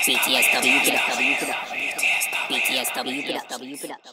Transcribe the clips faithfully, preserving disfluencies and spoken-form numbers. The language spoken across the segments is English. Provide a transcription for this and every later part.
B T S W B T S W.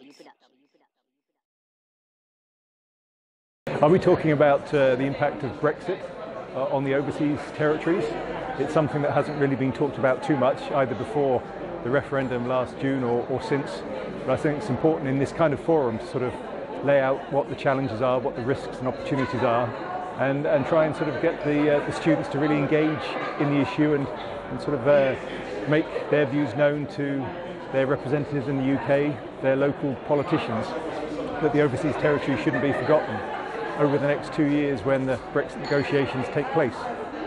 Are we talking about uh, the impact of Brexit uh, on the overseas territories? It's something that hasn't really been talked about too much, either before the referendum last June or, or since. But I think it's important in this kind of forum to sort of lay out what the challenges are, what the risks and opportunities are, and, and try and sort of get the, uh, the students to really engage in the issue and, and sort of uh, make their views known to their representatives in the U K, their local politicians, that the overseas territory shouldn't be forgotten over the next two years when the Brexit negotiations take place.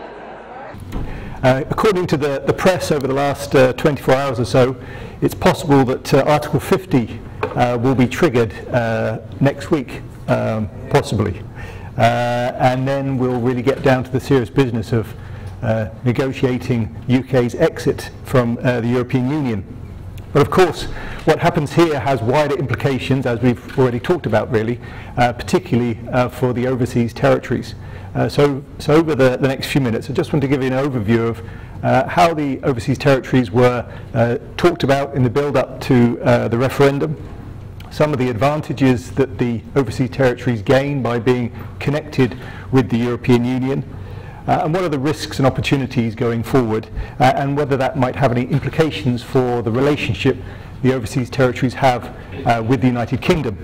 Uh, according to the, the press over the last uh, twenty-four hours or so, it's possible that uh, Article fifty uh, will be triggered uh, next week, um, possibly. Uh, and then we'll really get down to the serious business of uh, negotiating U K's exit from uh, the European Union. But of course, what happens here has wider implications, as we've already talked about really, uh, particularly uh, for the overseas territories. Uh, so, so over the, the next few minutes, I just want to give you an overview of uh, how the overseas territories were uh, talked about in the build-up to uh, the referendum, some of the advantages that the overseas territories gain by being connected with the European Union, Uh, and what are the risks and opportunities going forward, uh, and whether that might have any implications for the relationship the overseas territories have uh, with the United Kingdom.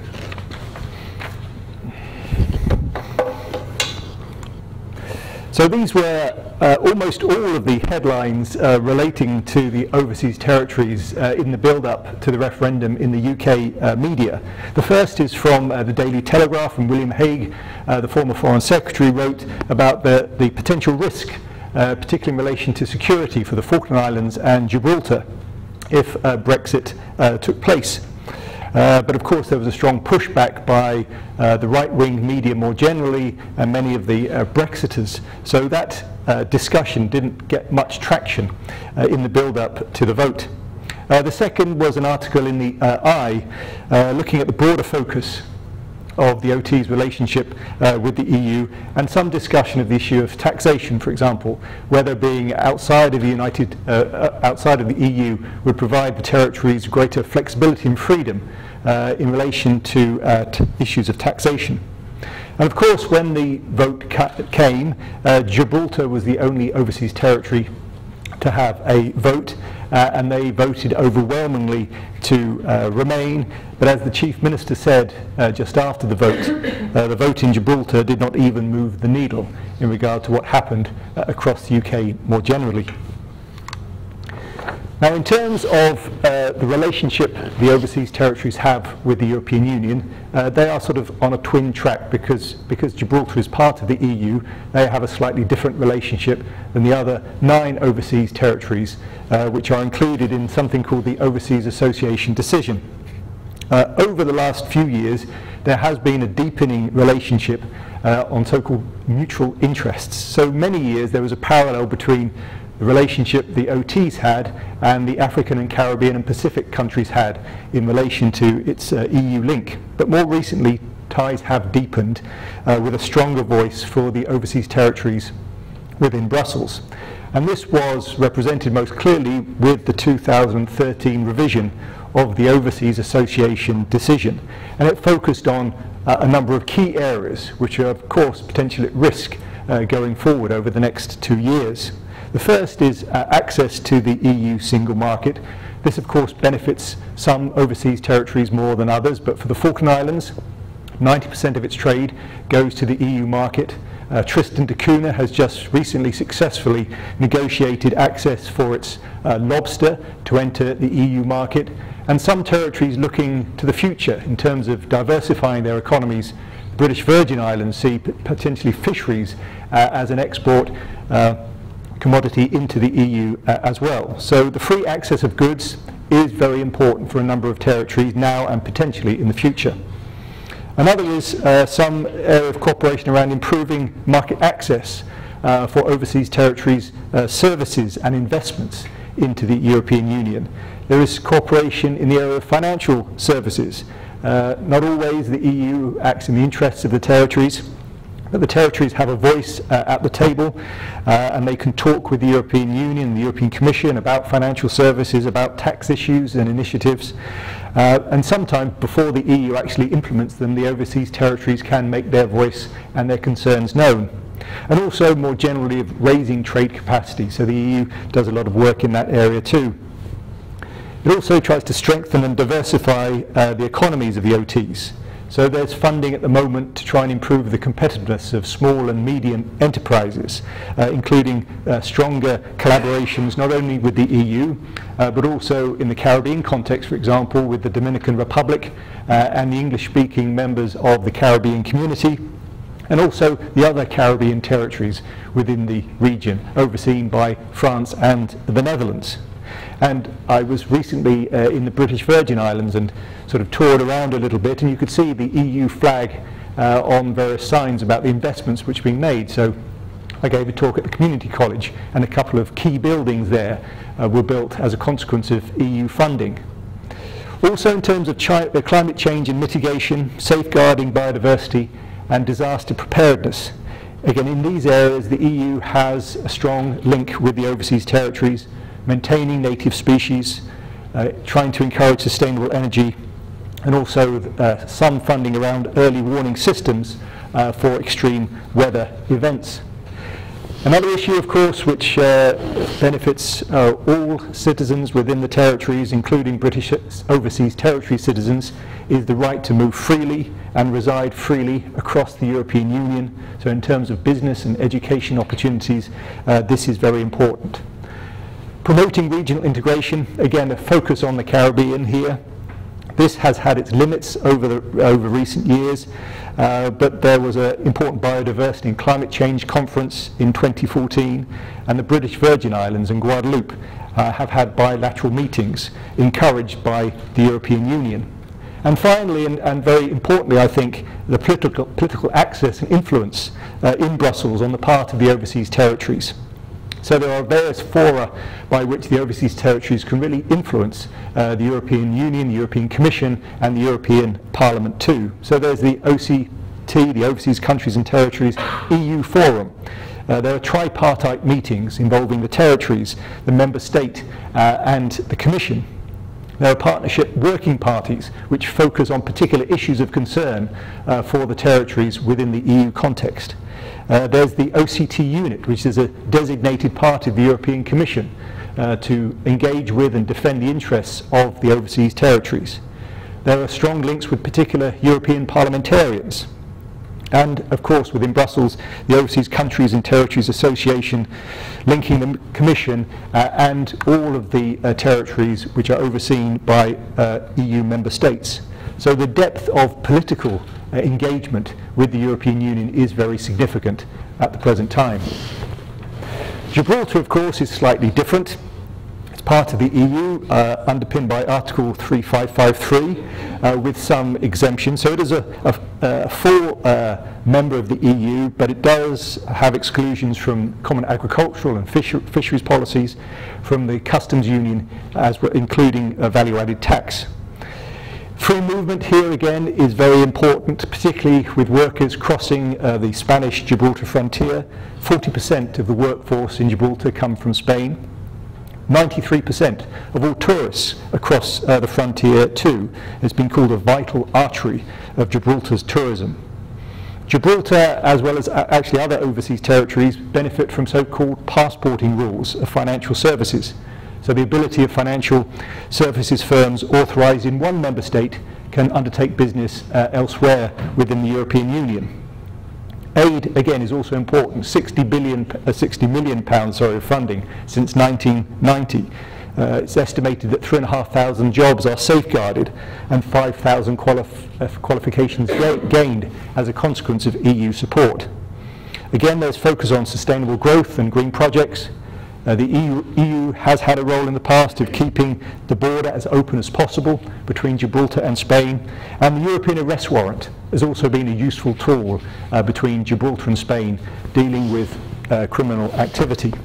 So these were uh, almost all of the headlines uh, relating to the overseas territories uh, in the build-up to the referendum in the U K uh, media. The first is from uh, the Daily Telegraph, and William Hague, uh, the former Foreign Secretary, wrote about the, the potential risk, uh, particularly in relation to security for the Falkland Islands and Gibraltar, if uh, Brexit uh, took place. Uh, but of course there was a strong pushback by uh, the right-wing media more generally and many of the uh, Brexiters. So that uh, discussion didn't get much traction uh, in the build-up to the vote. Uh, the second was an article in the uh, Eye uh, looking at the broader focus of the O T's relationship uh, with the E U, and some discussion of the issue of taxation, for example, whether being outside of the United, uh, outside of the E U would provide the territories greater flexibility and freedom uh, in relation to uh, t issues of taxation. And of course, when the vote ca came, uh, Gibraltar was the only overseas territory to have a vote, uh, and they voted overwhelmingly to uh, remain. But as the Chief Minister said uh, just after the vote, uh, the vote in Gibraltar did not even move the needle in regard to what happened uh, across the U K more generally. Now, in terms of uh, the relationship the overseas territories have with the European Union, uh, they are sort of on a twin track, because, because Gibraltar is part of the E U, they have a slightly different relationship than the other nine overseas territories, uh, which are included in something called the Overseas Association Decision. Uh, over the last few years, there has been a deepening relationship uh, on so-called mutual interests. So many years there was a parallel between the relationship the O Ts had and the African and Caribbean and Pacific countries had in relation to its uh, E U link. But more recently, ties have deepened uh, with a stronger voice for the overseas territories within Brussels. And this was represented most clearly with the two thousand thirteen revision of the Overseas Association Decision. And it focused on uh, a number of key areas which are of course potentially at risk uh, going forward over the next two years. The first is uh, access to the E U single market. This of course benefits some overseas territories more than others, but for the Falkland Islands, ninety percent of its trade goes to the E U market. Uh, Tristan da Cunha has just recently successfully negotiated access for its uh, lobster to enter the E U market, and some territories looking to the future in terms of diversifying their economies. The British Virgin Islands see potentially fisheries uh, as an export uh, commodity into the E U uh, as well. So the free access of goods is very important for a number of territories now and potentially in the future. Another is uh, some area of cooperation around improving market access uh, for overseas territories' uh, services and investments into the European Union. There is cooperation in the area of financial services. Uh, not always the E U acts in the interests of the territories, that the territories have a voice uh, at the table, uh, and they can talk with the European Union, the European Commission about financial services, about tax issues and initiatives. Uh, and sometimes before the E U actually implements them, the overseas territories can make their voice and their concerns known. And also more generally of raising trade capacity, so the E U does a lot of work in that area too. It also tries to strengthen and diversify uh, the economies of the O Ts. So there's funding at the moment to try and improve the competitiveness of small and medium enterprises, uh, including uh, stronger collaborations not only with the E U, uh, but also in the Caribbean context, for example, with the Dominican Republic uh, and the English-speaking members of the Caribbean community, and also the other Caribbean territories within the region, overseen by France and the Netherlands. And I was recently uh, in the British Virgin Islands and sort of toured around a little bit, and you could see the E U flag uh, on various signs about the investments which are being made. So I gave a talk at the community college, and a couple of key buildings there uh, were built as a consequence of E U funding. Also in terms of chi uh, climate change and mitigation, safeguarding biodiversity and disaster preparedness. Again, in these areas the E U has a strong link with the overseas territories, maintaining native species, uh, trying to encourage sustainable energy, and also uh, some funding around early warning systems uh, for extreme weather events. Another issue, of course, which uh, benefits uh, all citizens within the territories, including British overseas territory citizens, is the right to move freely and reside freely across the European Union. So in terms of business and education opportunities, uh, this is very important. Promoting regional integration, again a focus on the Caribbean here. This has had its limits over, the, over recent years, uh, but there was an important biodiversity and climate change conference in twenty fourteen, and the British Virgin Islands and Guadeloupe uh, have had bilateral meetings encouraged by the European Union. And finally, and, and very importantly, I think, the political, political access and influence uh, in Brussels on the part of the overseas territories. So there are various fora by which the overseas territories can really influence uh, the European Union, the European Commission, and the European Parliament too. So there's the O C T, the Overseas Countries and Territories E U Forum. Uh, there are tripartite meetings involving the territories, the member state, uh, and the Commission. There are partnership working parties which focus on particular issues of concern uh, for the territories within the E U context. Uh, there's the O C T unit, which is a designated part of the European Commission uh, to engage with and defend the interests of the overseas territories. There are strong links with particular European parliamentarians. And, of course, within Brussels, the Overseas Countries and Territories Association, linking the Commission uh, and all of the uh, territories which are overseen by uh, E U member states. So the depth of political uh, engagement with the European Union is very significant at the present time. Gibraltar, of course, is slightly different. It's part of the E U, uh, underpinned by Article three five five three, uh, with some exemptions. So it is a, a, a full uh, member of the E U, but it does have exclusions from common agricultural and fisher, fisheries policies, from the customs union, as well, including a value-added tax. Free movement here again is very important, particularly with workers crossing uh, the Spanish-Gibraltar frontier. forty percent of the workforce in Gibraltar come from Spain. ninety-three percent of all tourists across uh, the frontier too has been called a vital artery of Gibraltar's tourism. Gibraltar, as well as uh, actually other overseas territories, benefit from so-called passporting rules of financial services. So the ability of financial services firms authorised in one member state can undertake business uh, elsewhere within the European Union. Aid, again, is also important. sixty billion, uh, sixty million pounds sorry, of funding since nineteen ninety. Uh, it's estimated that three and a half thousand jobs are safeguarded and five thousand qualif uh, qualifications ga gained as a consequence of E U support. Again, there's focus on sustainable growth and green projects. Uh, the E U, E U has had a role in the past of keeping the border as open as possible between Gibraltar and Spain, and the European arrest warrant has also been a useful tool uh, between Gibraltar and Spain dealing with uh, criminal activity.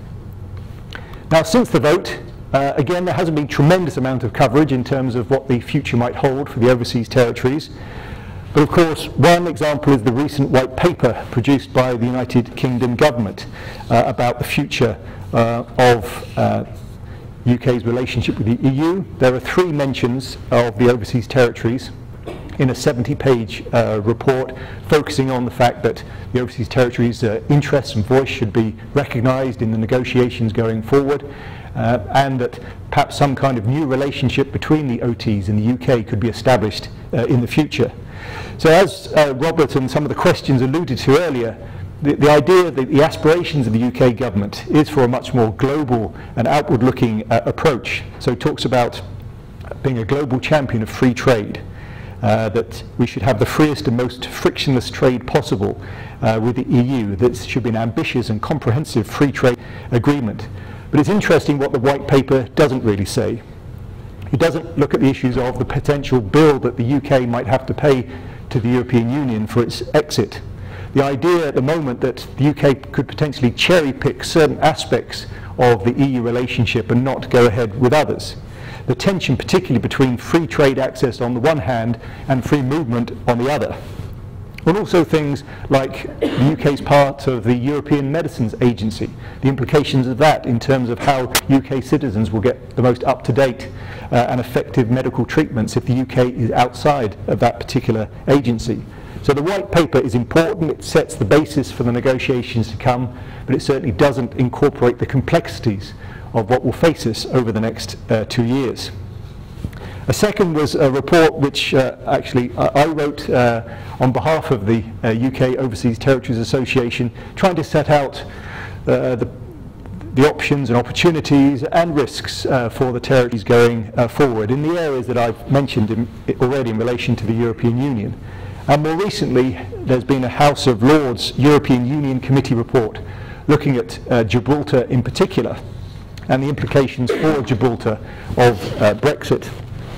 Now, since the vote, uh, again, there hasn't been tremendous amount of coverage in terms of what the future might hold for the overseas territories. But of course, one example is the recent white paper produced by the United Kingdom government uh, about the future uh, of uh, U K's relationship with the E U. There are three mentions of the overseas territories in a seventy page uh, report focusing on the fact that the overseas territories' uh, interests and voice should be recognised in the negotiations going forward, uh, and that perhaps some kind of new relationship between the O Ts and the U K could be established uh, in the future. So as uh, Robert and some of the questions alluded to earlier, the, the idea, the, the aspirations of the U K government is for a much more global and outward-looking uh, approach. So it talks about being a global champion of free trade, uh, that we should have the freest and most frictionless trade possible uh, with the E U, that should be an ambitious and comprehensive free trade agreement. But it's interesting what the white paper doesn't really say. It doesn't look at the issues of the potential bill that the U K might have to pay to the European Union for its exit. The idea at the moment that the U K could potentially cherry pick certain aspects of the E U relationship and not go ahead with others. The tension particularly between free trade access on the one hand and free movement on the other. And also things like the U K's part of the European Medicines Agency, the implications of that in terms of how U K citizens will get the most up-to-date uh, and effective medical treatments if the U K is outside of that particular agency. So the white paper is important, it sets the basis for the negotiations to come, but it certainly doesn't incorporate the complexities of what will face us over the next uh, two years. A second was a report which uh, actually I, I wrote uh, on behalf of the uh, U K Overseas Territories Association, trying to set out uh, the, the options and opportunities and risks uh, for the territories going uh, forward in the areas that I've mentioned in, already in relation to the European Union. And more recently, there's been a House of Lords European Union Committee report looking at uh, Gibraltar in particular and the implications for Gibraltar of uh, Brexit.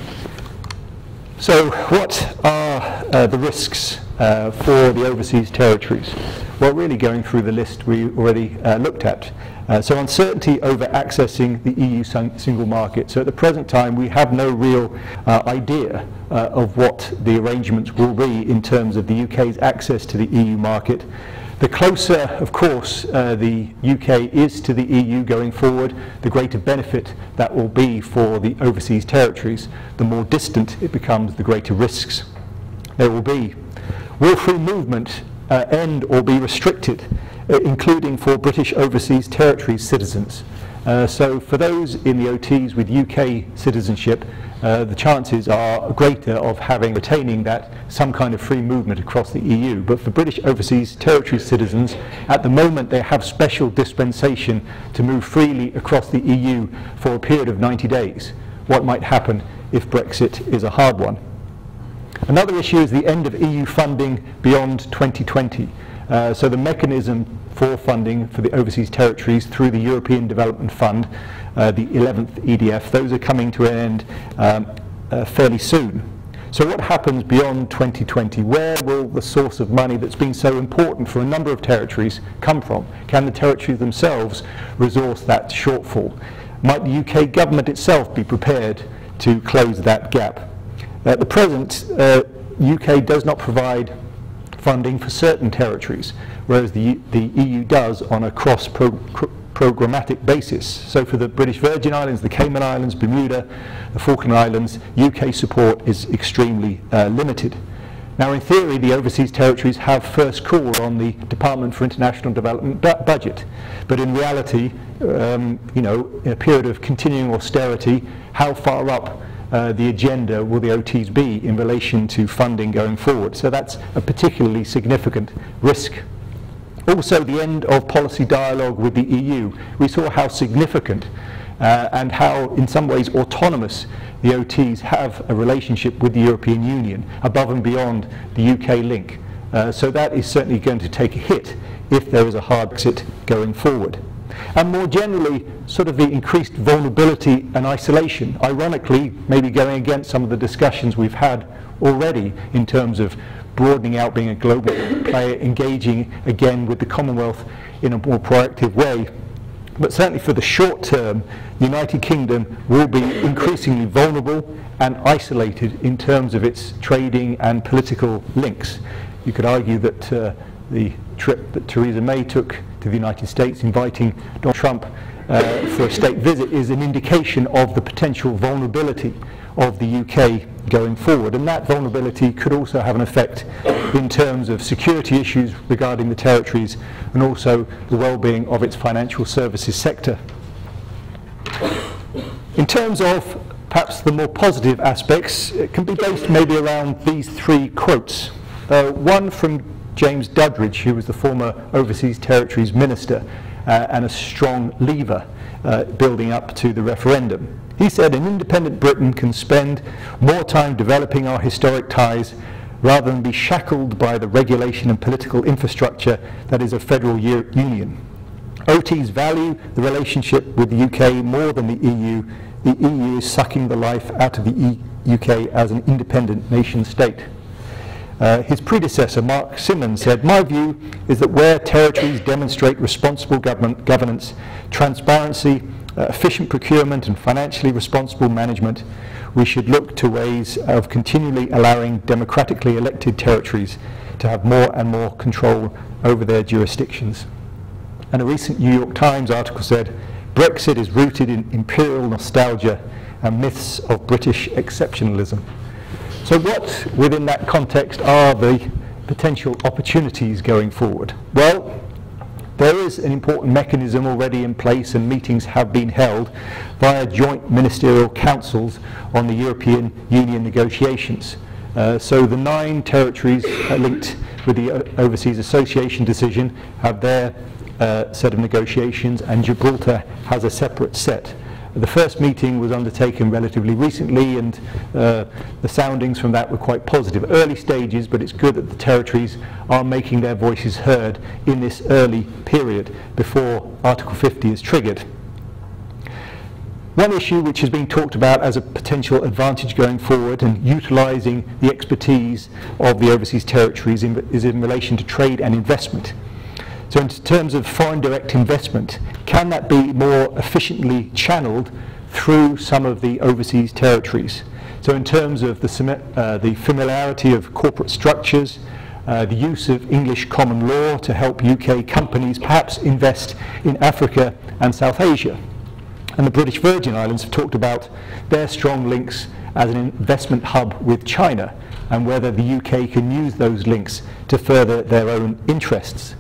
So what are uh, the risks uh, for the overseas territories? Well, really going through the list we already uh, looked at. Uh, so uncertainty over accessing the E U single market. So at the present time we have no real uh, idea uh, of what the arrangements will be in terms of the U K's access to the E U market. The closer, of course, uh, the U K is to the E U going forward, the greater benefit that will be for the overseas territories. The more distant it becomes, the greater risks there will be. Will free movement uh, end or be restricted, uh, including for British overseas territories citizens? Uh, so for those in the O Ts with U K citizenship, uh, the chances are greater of having retaining that some kind of free movement across the E U. But for British overseas territory citizens, at the moment they have special dispensation to move freely across the E U for a period of ninety days. What might happen if Brexit is a hard one? Another issue is the end of E U funding beyond twenty twenty. Uh, so the mechanism for funding for the overseas territories through the European Development Fund, uh, the eleventh E D F, those are coming to an end um, uh, fairly soon. So what happens beyond twenty twenty? Where will the source of money that's been so important for a number of territories come from? Can the territories themselves resource that shortfall? Might the U K government itself be prepared to close that gap? At the present, uh, U K does not provide funding for certain territories, whereas the, the E U does on a cross-programmatic basis. So for the British Virgin Islands, the Cayman Islands, Bermuda, the Falkland Islands, U K support is extremely uh, limited. Now in theory, the overseas territories have first call on the Department for International Development bu budget, but in reality, um, you know, in a period of continuing austerity, how far up Uh, the agenda will the O Ts be in relation to funding going forward? So that's a particularly significant risk. Also, the end of policy dialogue with the E U. We saw how significant uh, and how, in some ways, autonomous the O Ts have a relationship with the European Union, above and beyond the U K link. Uh, so that is certainly going to take a hit if there is a hard Brexit going forward. And more generally, sort of the increased vulnerability and isolation, ironically maybe going against some of the discussions we've had already in terms of broadening out, being a global player, engaging again with the Commonwealth in a more proactive way. But certainly for the short term, the United Kingdom will be increasingly vulnerable and isolated in terms of its trading and political links. You could argue that uh, the trip that Theresa May took to the United States, inviting Donald Trump uh, for a state visit, is an indication of the potential vulnerability of the U K going forward, and that vulnerability could also have an effect in terms of security issues regarding the territories and also the well-being of its financial services sector. In terms of perhaps the more positive aspects, it can be based maybe around these three quotes. Uh, one from James Duddridge, who was the former Overseas Territories Minister uh, and a strong lever uh, building up to the referendum. He said, "An independent Britain can spend more time developing our historic ties rather than be shackled by the regulation and political infrastructure that is a federal union. O Ts value the relationship with the U K more than the E U. The E U is sucking the life out of the e U K as an independent nation state." Uh, his predecessor, Mark Simmons, said, "My view is that where territories demonstrate responsible government governance, transparency, uh, efficient procurement and financially responsible management, we should look to ways of continually allowing democratically elected territories to have more and more control over their jurisdictions." And a recent New York Times article said, "Brexit is rooted in imperial nostalgia and myths of British exceptionalism." So what, within that context, are the potential opportunities going forward? Well, there is an important mechanism already in place, and meetings have been held via joint ministerial councils on the European Union negotiations. Uh, so the nine territories uh, linked with the o Overseas Association decision have their uh, set of negotiations, and Gibraltar has a separate set. The first meeting was undertaken relatively recently, and uh, the soundings from that were quite positive. Early stages, but it's good that the territories are making their voices heard in this early period before Article fifty is triggered. One issue which has been talked about as a potential advantage going forward and utilising the expertise of the overseas territories in, is in relation to trade and investment. So in terms of foreign direct investment, can that be more efficiently channeled through some of the overseas territories? So in terms of the, uh, the familiarity of corporate structures, uh, the use of English common law to help U K companies perhaps invest in Africa and South Asia. And the British Virgin Islands have talked about their strong links as an investment hub with China, and whether the U K can use those links to further their own interests.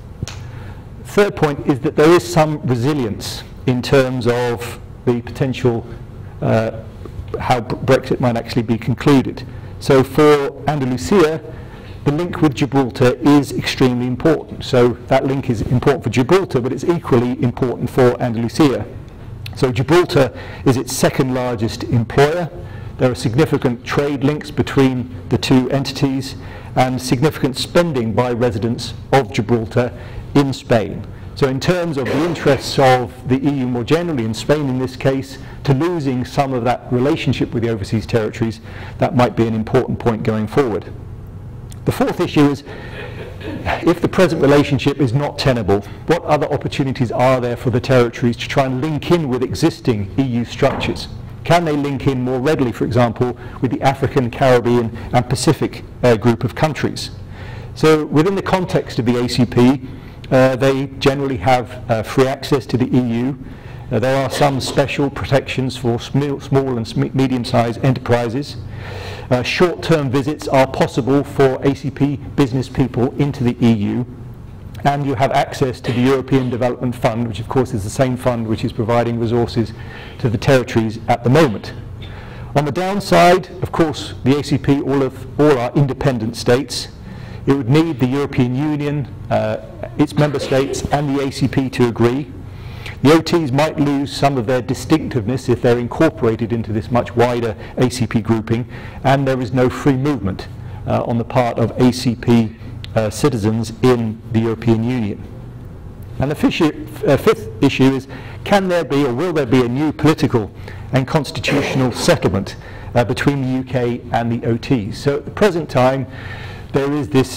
Third point is that there is some resilience in terms of the potential uh, how Brexit might actually be concluded. So for Andalusia, the link with Gibraltar is extremely important. So that link is important for Gibraltar, but it's equally important for Andalusia. So Gibraltar is its second largest employer. There are significant trade links between the two entities and significant spending by residents of Gibraltar in Spain. So in terms of the interests of the E U more generally, and Spain in this case, to losing some of that relationship with the overseas territories, that might be an important point going forward. The fourth issue is, if the present relationship is not tenable, what other opportunities are there for the territories to try and link in with existing E U structures? Can they link in more readily, for example, with the African, Caribbean and Pacific uh, group of countries? So within the context of the A C P, uh, they generally have uh, free access to the E U. Uh, there are some special protections for small, small and medium-sized enterprises. Uh, short-term visits are possible for A C P business people into the E U, and you have access to the European Development Fund, which of course is the same fund which is providing resources to the territories at the moment. On the downside, of course, the A C P all, of, all are independent states. It would need the European Union, uh, its member states and the A C P to agree. The O Ts might lose some of their distinctiveness if they're incorporated into this much wider A C P grouping, and there is no free movement uh, on the part of A C P uh, citizens in the European Union. And the fifth, uh, fifth issue is, can there be or will there be a new political and constitutional settlement uh, between the U K and the O Ts? So at the present time, there is this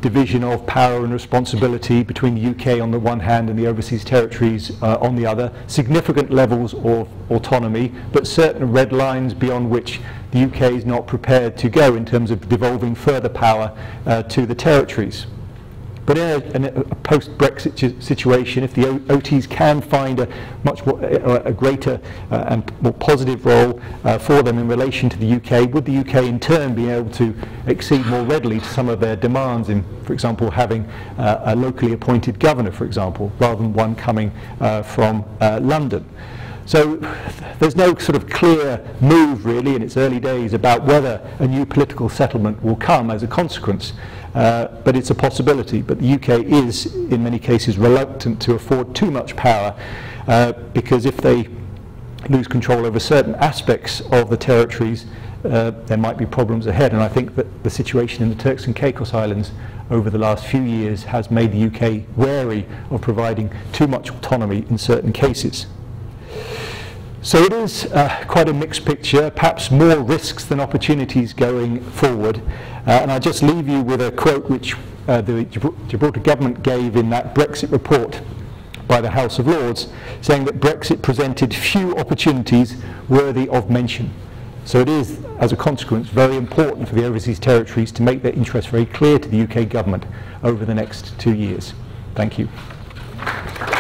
division of power and responsibility between the U K on the one hand and the overseas territories uh, on the other, significant levels of autonomy, but certain red lines beyond which the U K is not prepared to go in terms of devolving further power uh, to the territories. But in a, in a post-Brexit situation, if the O Ts can find a much more, a, a greater uh, and more positive role uh, for them in relation to the U K, would the U K in turn be able to accede more readily to some of their demands in, for example, having uh, a locally appointed governor, for example, rather than one coming uh, from uh, London? So there's no sort of clear move really in its early days about whether a new political settlement will come as a consequence. Uh, but it's a possibility. But the U K is, in many cases, reluctant to afford too much power uh, because if they lose control over certain aspects of the territories, uh, there might be problems ahead. And I think that the situation in the Turks and Caicos Islands over the last few years has made the U K wary of providing too much autonomy in certain cases. So it is uh, quite a mixed picture, perhaps more risks than opportunities going forward. Uh, and I'll just leave you with a quote which uh, the Gibraltar government gave in that Brexit report by the House of Lords, saying that Brexit presented few opportunities worthy of mention. So it is, as a consequence, very important for the overseas territories to make their interests very clear to the U K government over the next two years. Thank you.